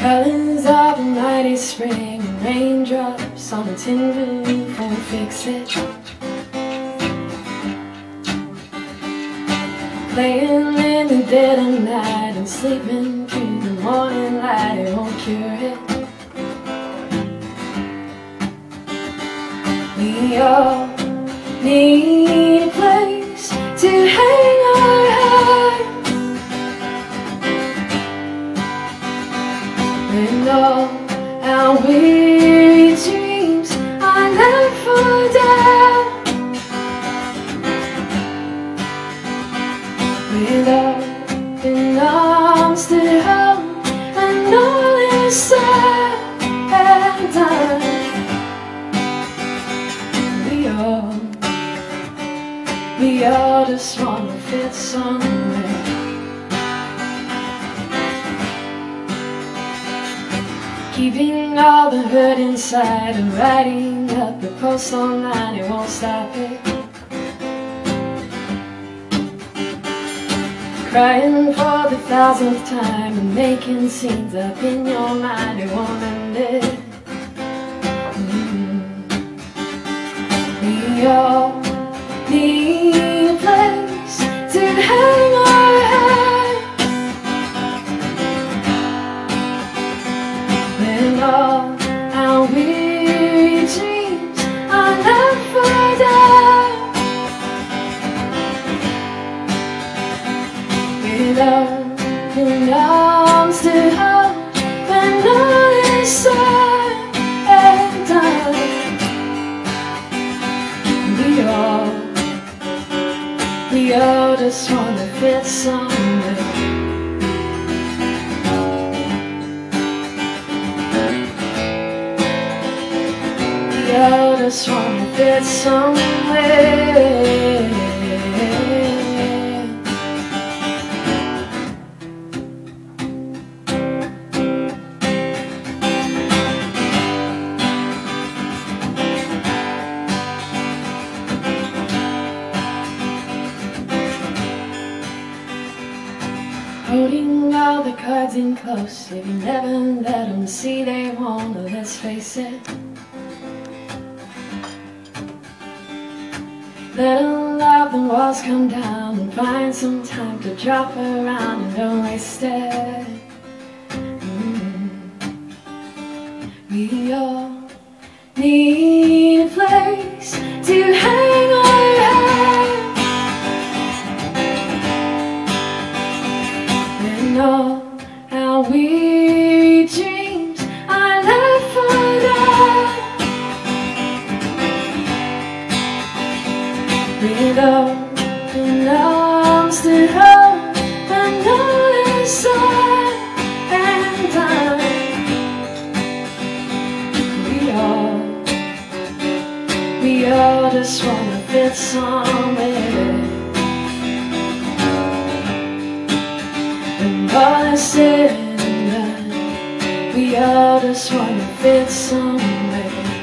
Colors of a mighty spring, raindrops on a tin roof won't fix it. Playing in the dead of night and sleeping through the morning light, it won't cure it. We all need a place to hang our head, and all our weary dreams are left for dead. With open arms to hold and all is said and done, we all just wanna fit somewhere. Keeping all the hurt inside and writing up the post online, it won't stop it. Crying for the 1000th time and making scenes up in your mind, it won't end it. We all need a place to hang our heads, when all our weary dreams are left for dead. With open arms to hold when all is said and done, we all just wanna fit somewhere. We all just wanna fit somewhere. Holding all the cards in close, if you never let them see they won't, let's face it. Let all of the walls come down and find some time to drop around and don't waste it. We all need a place to hang our heads, when all our weary dreams are left for dead. With open arms to hold and all is said and done, we all just wanna fit somewhere. When all is said and done, we all just wanna fit somewhere.